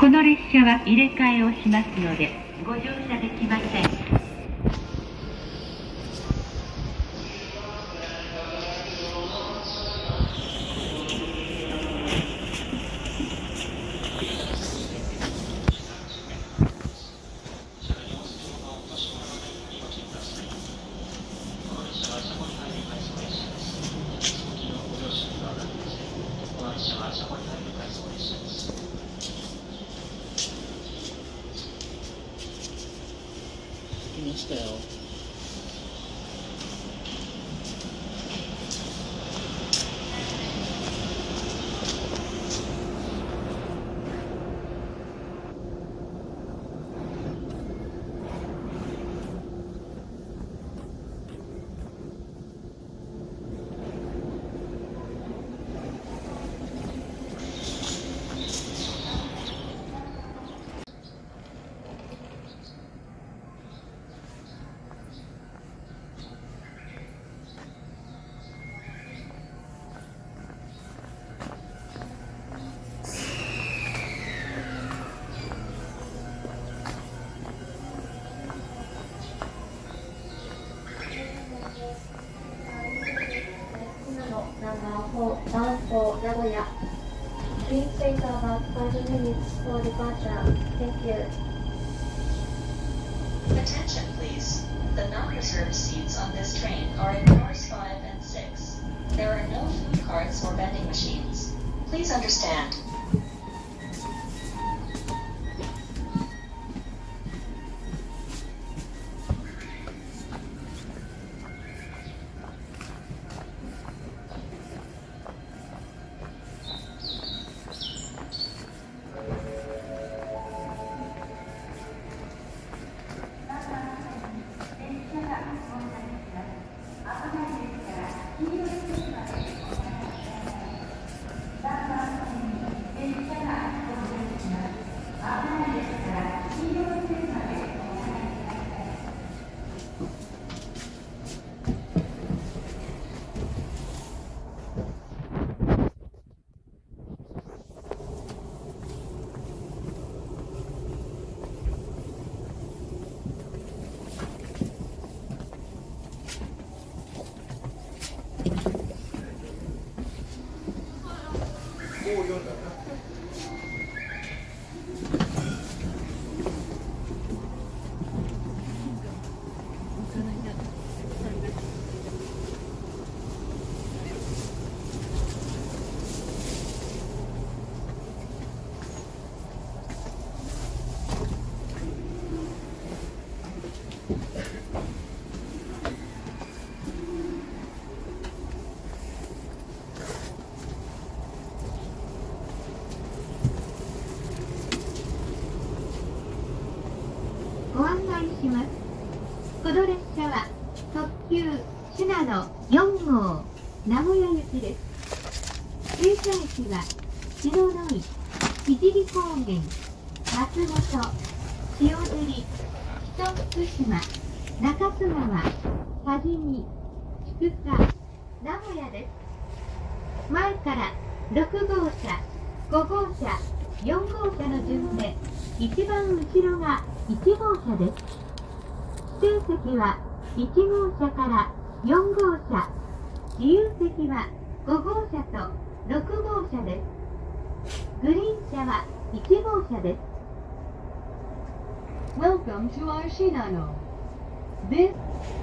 この列車は入れ替えをしますのでご乗車できません。 来ましたよ。 名古屋。Please wait about 5 minutes for departure. Thank you. Attention please. The non-reserved seats on this train are in cars 5 and 6. There are no food carts or vending machines. Please understand. この列車は特急信濃4号名古屋行きです。停車駅は篠ノ井、聖高原、松本、塩尻、北福島、中津川、多治見、千種、名古屋です。前から6号車、5号車、4号車の順で一番後ろが1号車です。指定席は1号車から4号車、自由席は5号車と6号車です。グリーン車は1号車です。Welcome to our Shinano. This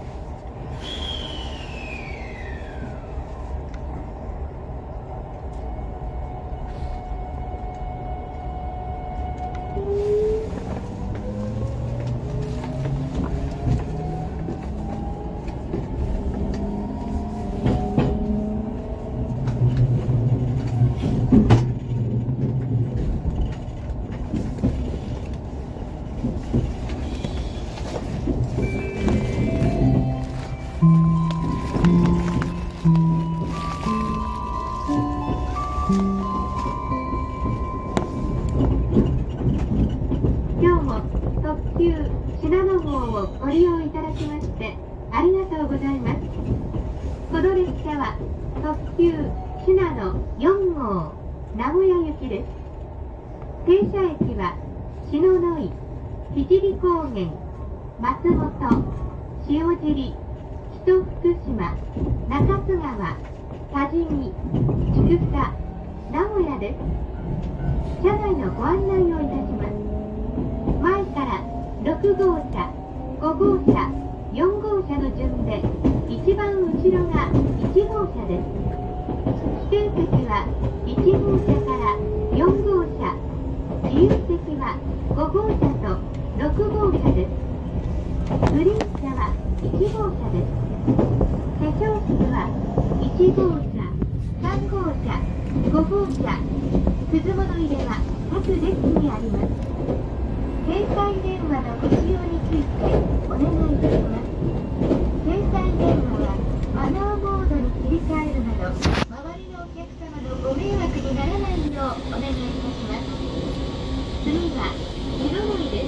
ご利用いただきましてありがとうございます。この列車は特急信濃4号名古屋行きです。 停車駅は篠ノ井、聖高原、松本、塩尻、北福島、中津川、多治見、千種、名古屋です。車内のご案内をいたします。前から6号車、5号車、4号車の順で一番後ろが1号車です。指定席は1号車から4号車、自由席は5号車と6号車です。グリーン車は1号車です。車掌室は1号車、3号車、5号車、鈴物入れは各列にあります。携帯電話のご使用についてお願いいたします。携帯電話はマナーモードに切り替えるなど、周りのお客様のご迷惑にならないようお願いいたします。次は広野井です。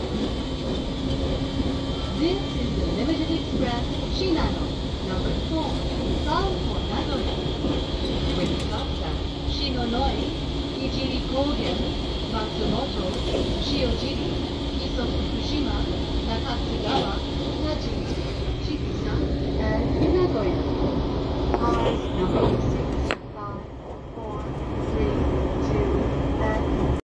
This is the Limited Express Shinano, number 4, bound for Nagoya. With stops at Shinonoi, Ijiri Kogen, Matsumoto, Shiojiri, Iso Fukushima, Nakatsugawa, Najimi, Chikusa, and Nagoya. Cars number 6, 5, 4, 3, 2, and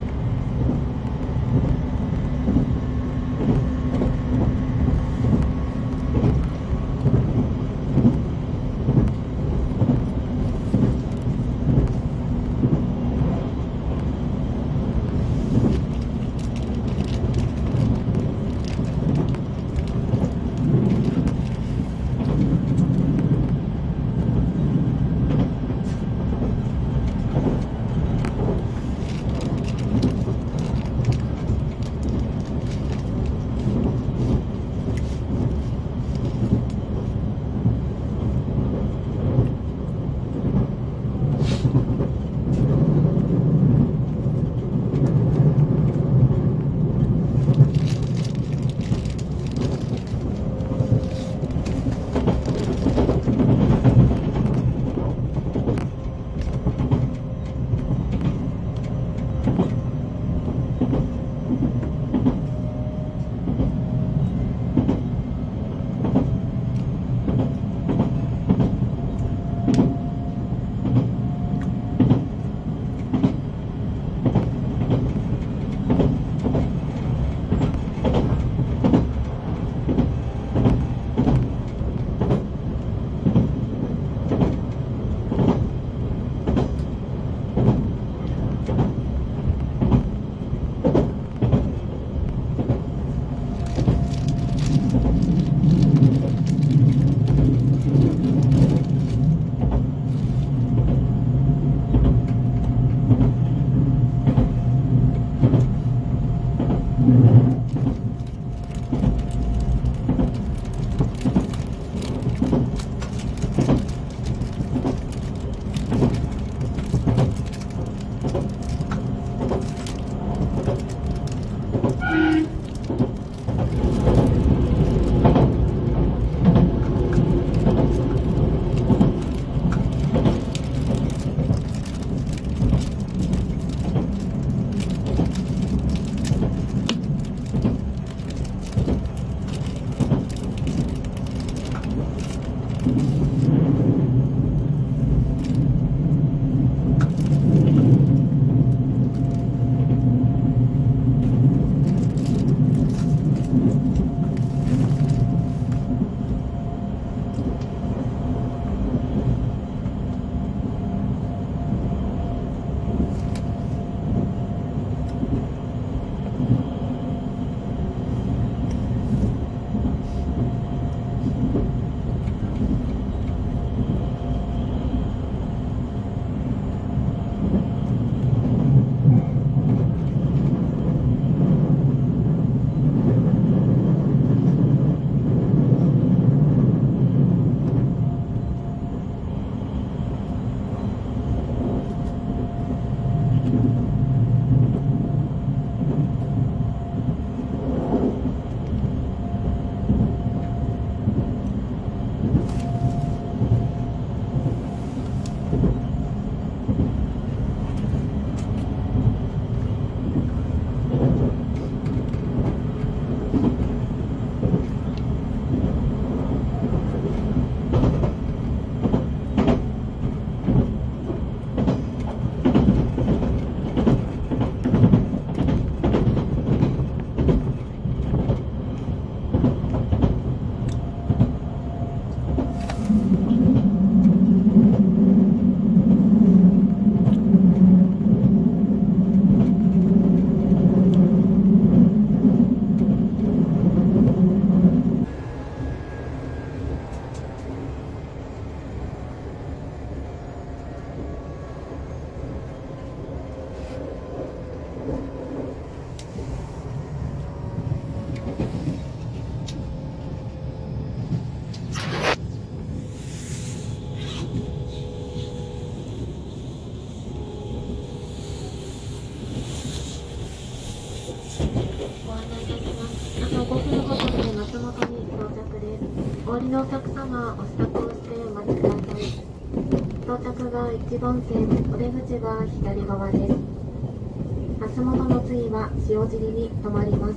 りのお客様、お支度をしてお待ちください。到着が1番線、お出口が左側です。足元の次は塩尻に停まります。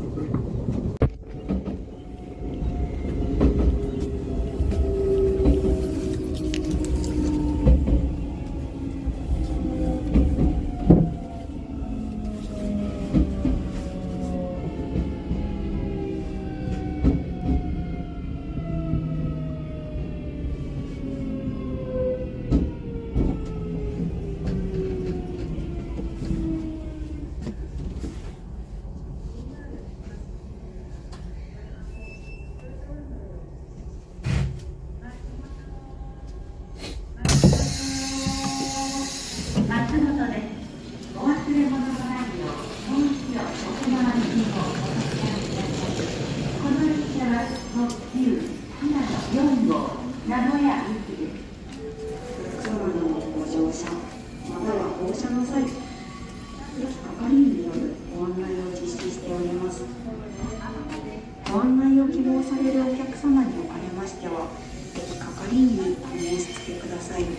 ご案内を希望されるお客様におかれましては、駅係員にお申し付けください。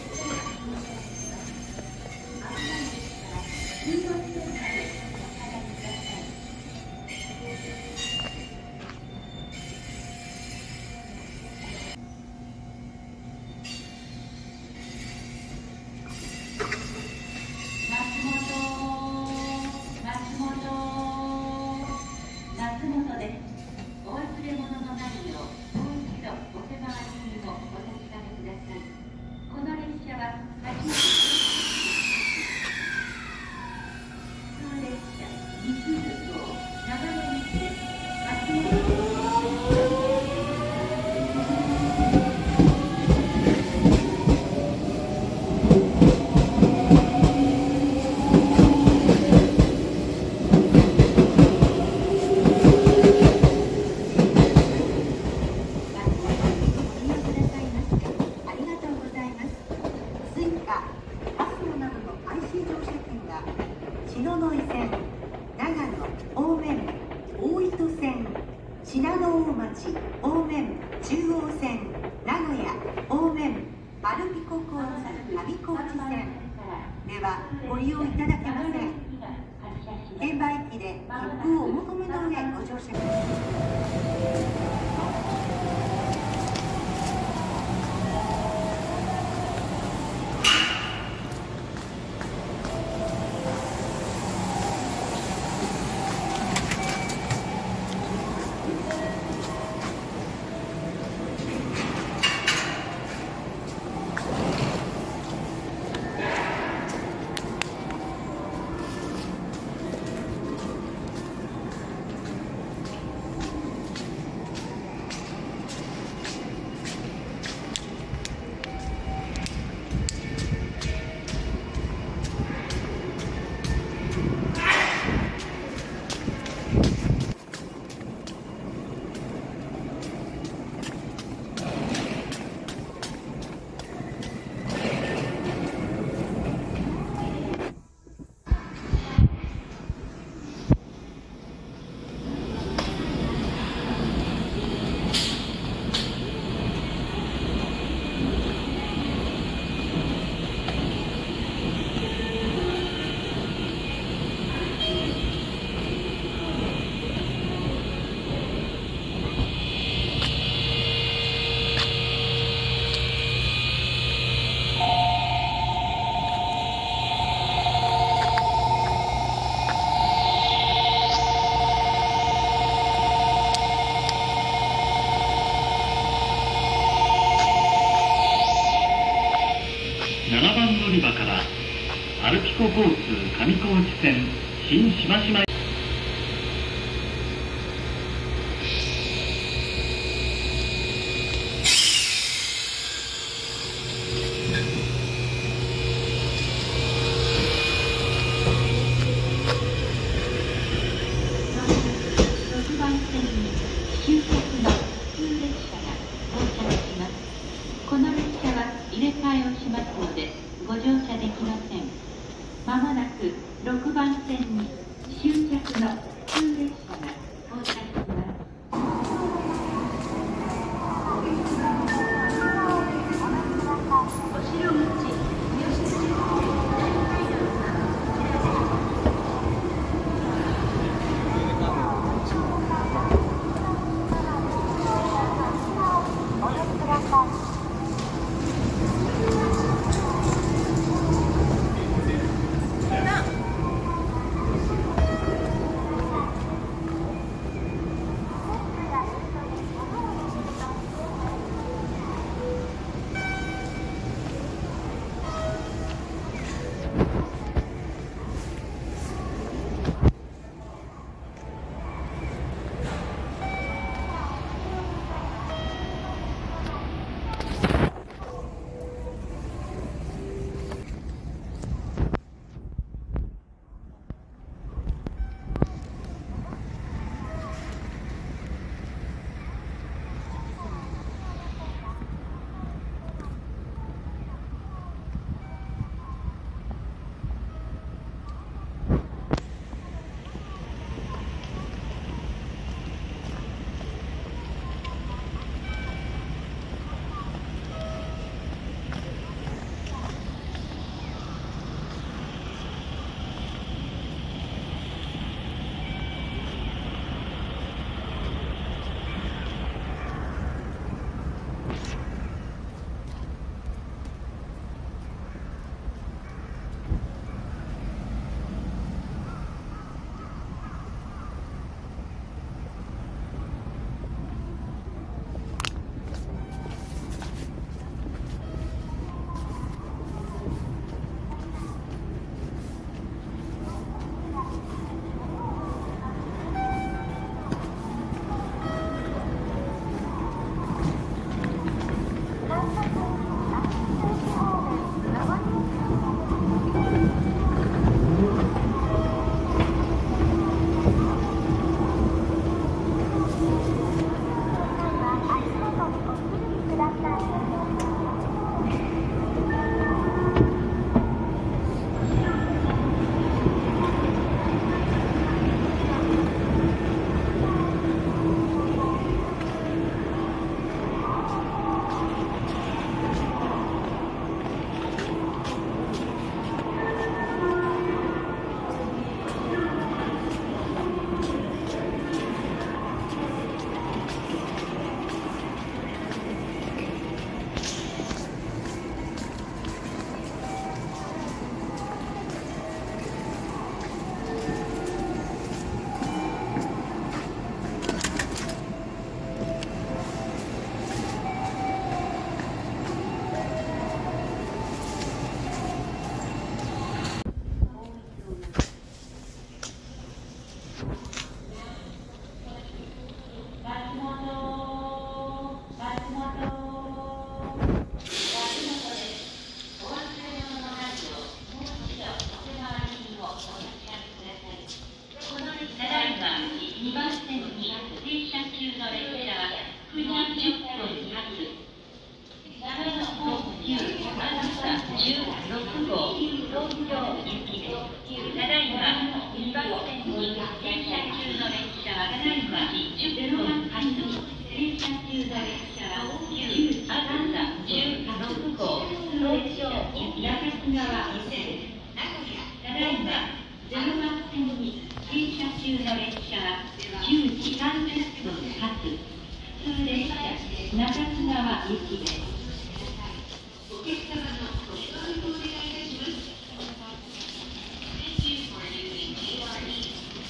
ではご利用いただけません。券売機で切符をお求めの上ご乗車ください。 7番乗り場からアルピコ交通上高地線新島島 6番線に終着の普通列車が到着します。この列車は入れ替えをしますのでご乗車できません。まもなく6番線に終着の普通列車が到着します。 旧機関鉄道発普通列車中津川行きです。お客様のご協力をお願いいたします。Thank you for using JRE.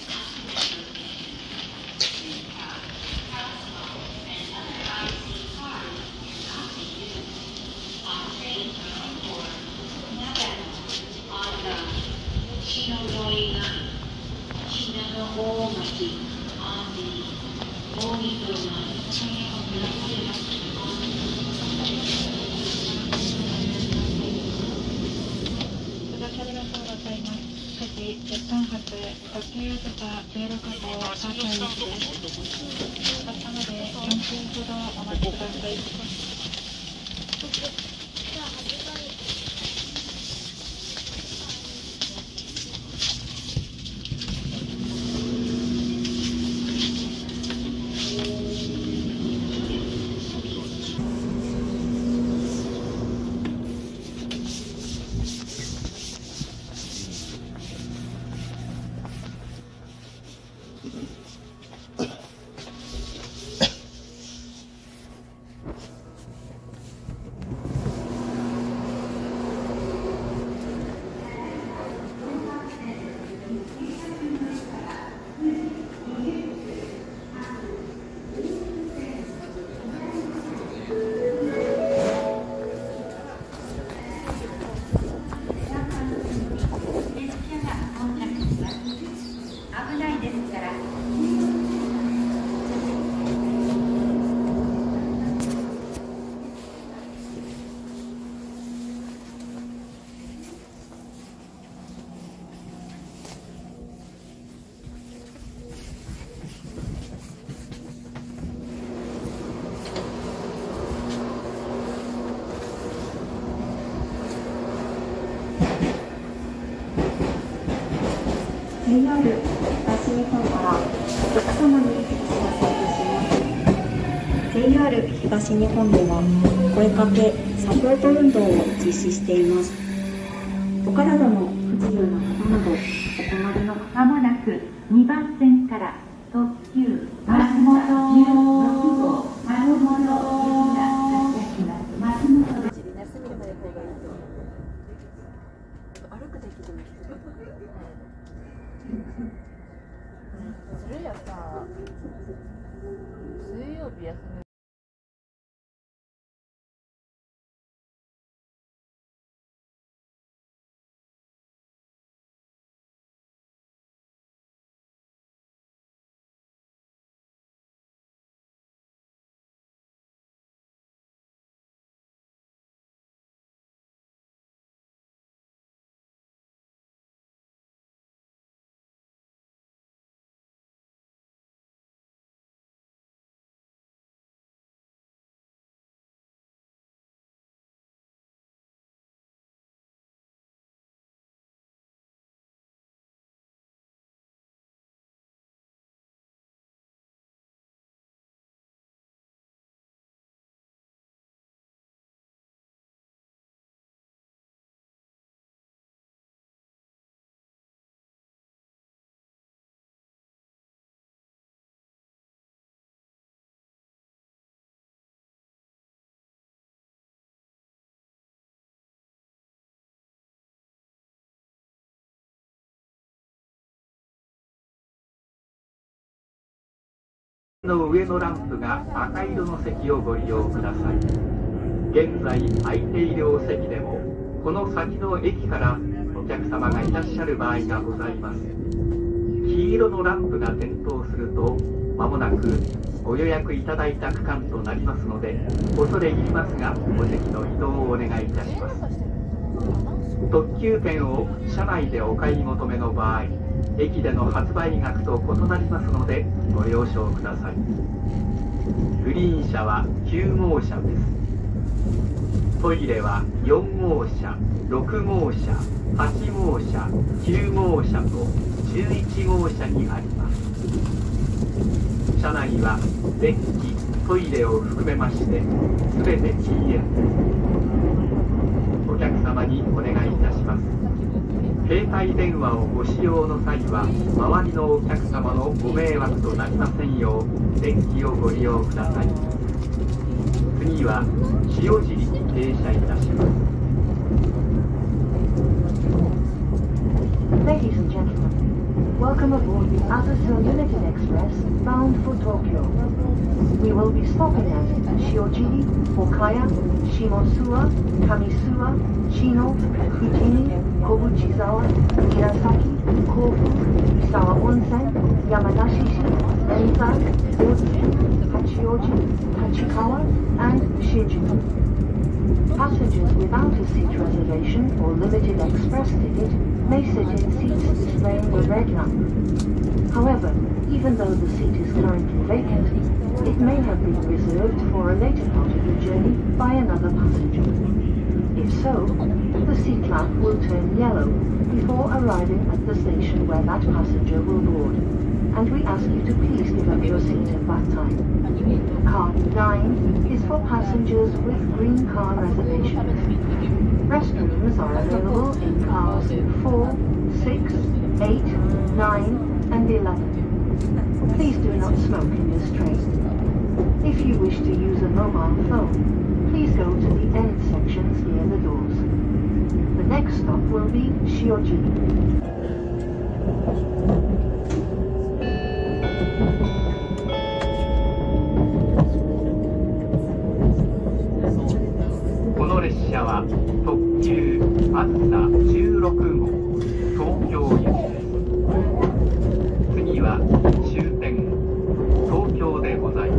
JR 東日本からお客様にお知らせいたします。JR 東日本では声かけサポート運動を実施しています。お体の不自由な方などお困りの方、 まもなく2番線から特急松本16号松本行きが発車します。松本です。 歩くできるそれやさ、水曜日休み。 の上のランプが赤色の席をご利用ください。現在空いているお席でもこの先の駅からお客様がいらっしゃる場合がございます。黄色のランプが点灯するとまもなくご予約いただいた区間となりますので、恐れ入りますがお席の移動をお願いいたします。特急券を車内でお買い求めの場合、駅での発売額と異なりますのでご了承ください。グリーン車は9号車です。トイレは4号車、6号車、8号車、9号車と11号車にあります。車内は電気、トイレを含めまして全て禁煙です。お客様にお願いいたします。 携帯電話をご使用の際は周りのお客様のご迷惑となりませんよう電気をご利用ください。次は塩尻に停車いたします。 Ladies and gentlemen, welcome aboard the Azusa Limited Express bound for Tokyo. We will be stopping at Shiojiri, Okaya, Shimosuwa, Kamisuwa, Chino, Fujimi, Kobuchizawa, Hirasaki, Kofu, Isawa Onsen, Yamadashishi, Enzai, Otsu, Hachioji, Hachikawa, and Shinjuku. Passengers without a seat reservation or limited express ticket may sit in seats displaying the red lamp. However, even though the seat is currently vacant, it may have been reserved for a later part of the journey by another passenger. If so, the seat lamp will turn yellow before arriving at the station where that passenger will board, and we ask you to please give up your seat at that time. Card 9 is for passengers with green car reservations. Restrooms are available in cars 4, 6, 8, 9, and 11. Please do not smoke in this train. If you wish to use a mobile phone, please go to the end sections near the doors. The next stop will be Shiojiri. この列車は特急あずさ16号東京行きです。次は終点東京でございます。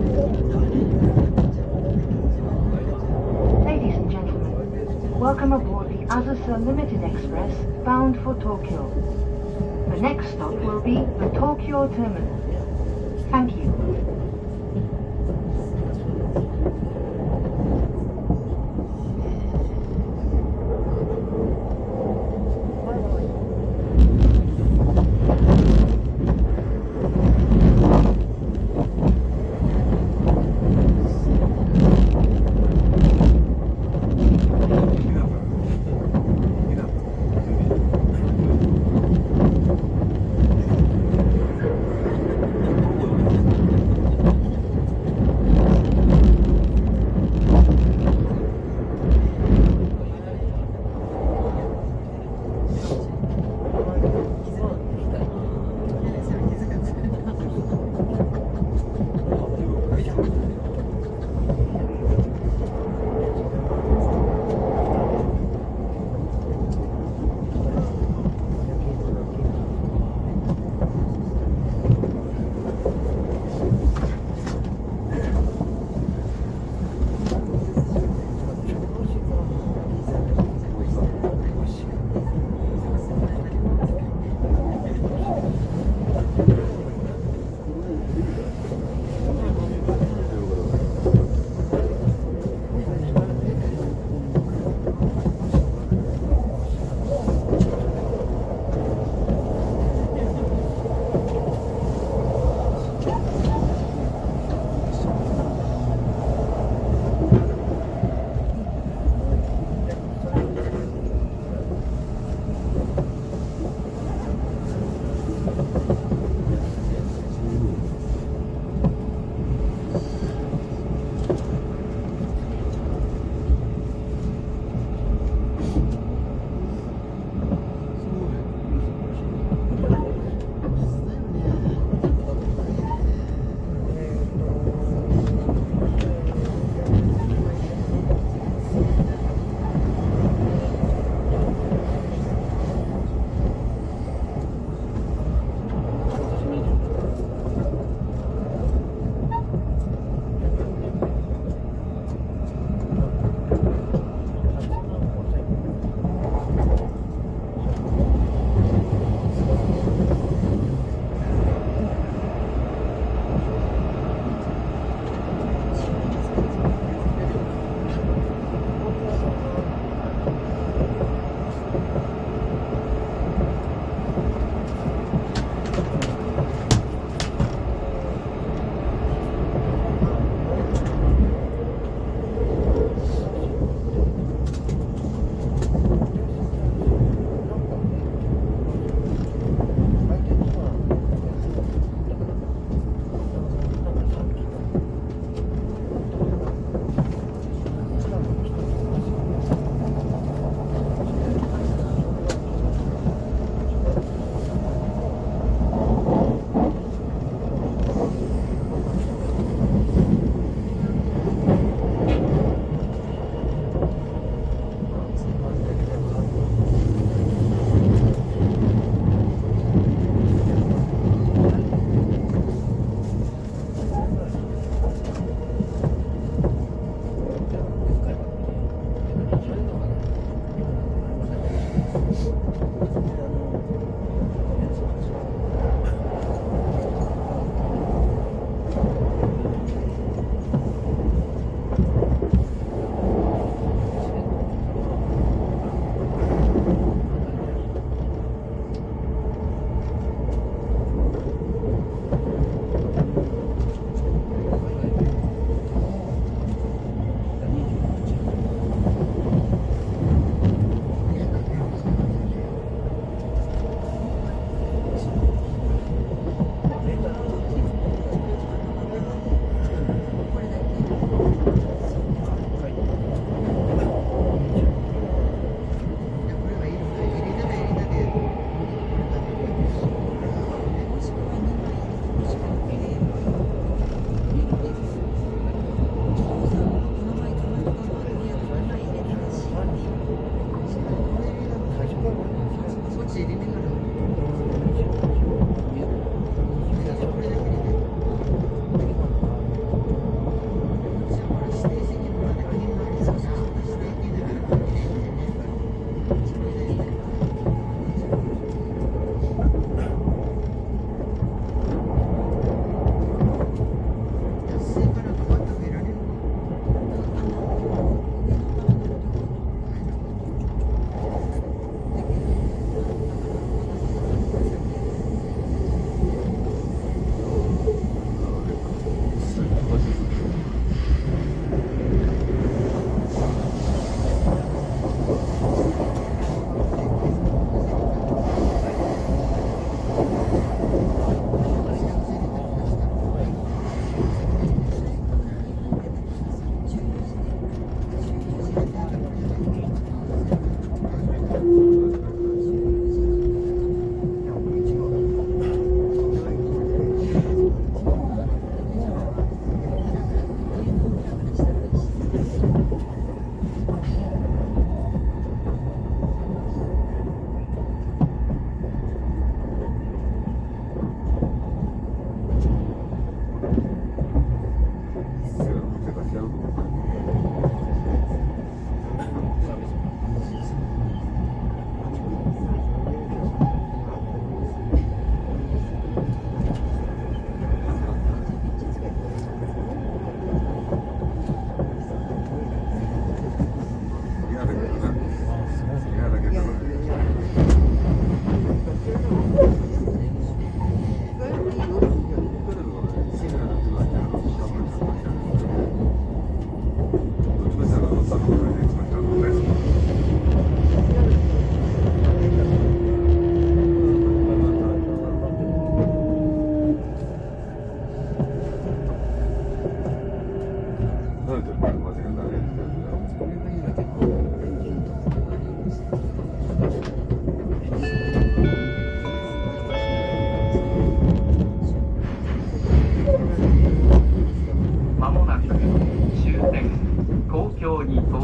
Ladies and gentlemen, welcome aboard the Azusa Limited Express bound for Tokyo. The next stop will be the Tokyo Terminal. Thank you.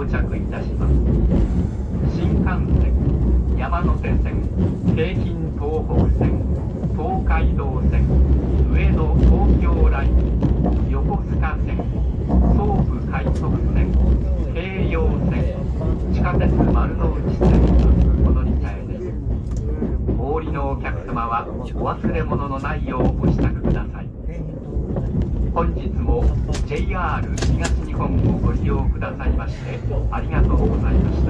着いたします。新幹線、山手線、京浜東北線、東海道線、上野東京ライン、横須賀線、総武快速線、京葉線、地下鉄丸の内線のお乗り換えです。お降りのお客様はお忘れ物のないようお支度ください。本日も JR 東日本をご利用くださいましてありがとうございました。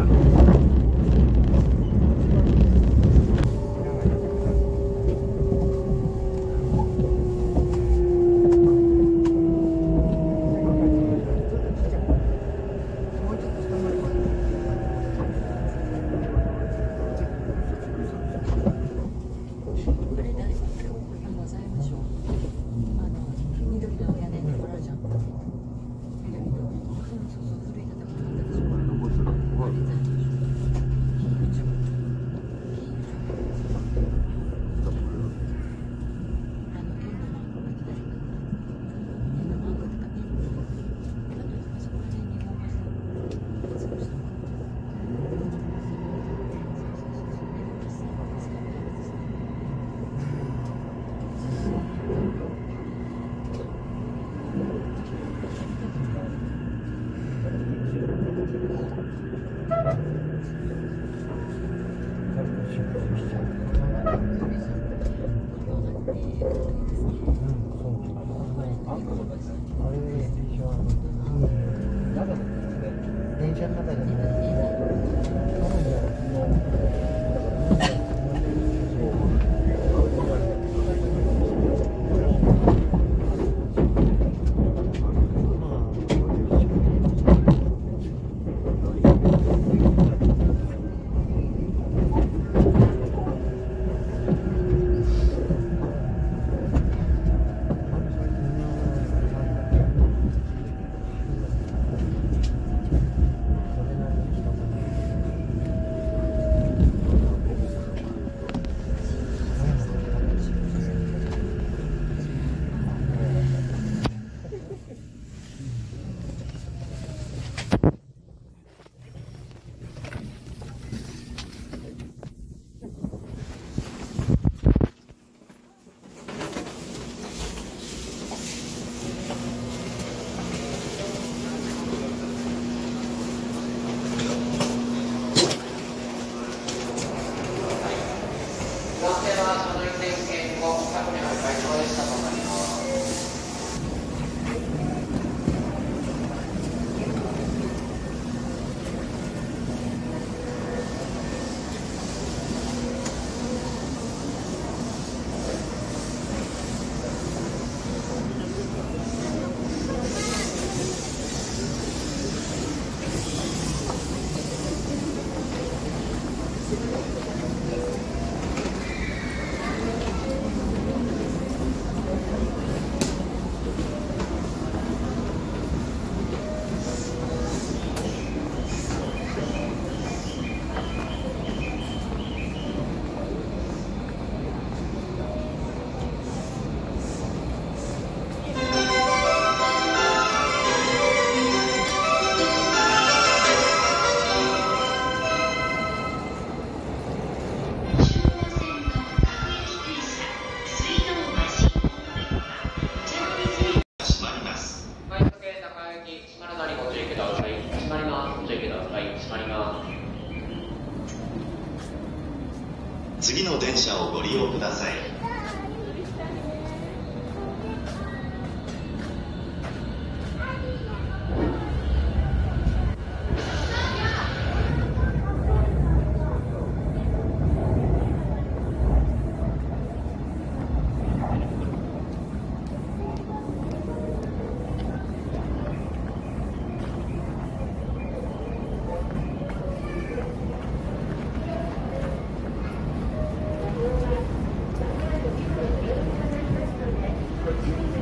次の電車をご利用ください。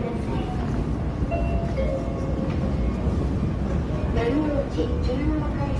丸の内17階